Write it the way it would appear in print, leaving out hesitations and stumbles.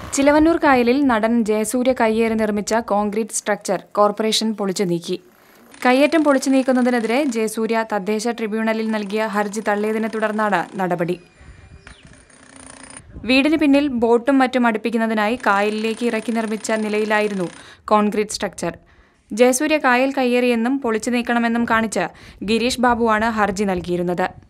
ചിലവന്നൂർ കായലിൽ നടൻ ജയസൂര്യ കയ്യേറി നിർമ്മിച്ച കോൺക്രീറ്റ് സ്ട്രക്ചർ കോർപ്പറേഷൻ പൊളിച്ചു നീക്കി. കയ്യേറ്റം പൊളിച്ചു നീക്കുന്നതിനെതിരെ ജയസൂര്യ തദ്ദേശ ട്രിബ്യൂണലിൽ നൽകിയ ഹർജി തള്ളിയതിനെ തുടർന്നാണ് നടപടി. വീടിന് പിന്നിൽ ബോട്ടും മറ്റും അടുപ്പിക്കുന്നതിനായി കായലിലേക്ക് ഇറക്കി നിർമ്മിച്ച നിലയിലായിരുന്നു കോൺക്രീറ്റ് സ്ട്രക്ചർ. ജയസൂര്യ കായൽ കയ്യേറിയെന്നും പൊളിച്ചു നീക്കണമെന്നും കാണിച്ച് ഗിരീഷ് ബാബുവാണ് ഹർജി നൽകിയിരുന്നത്.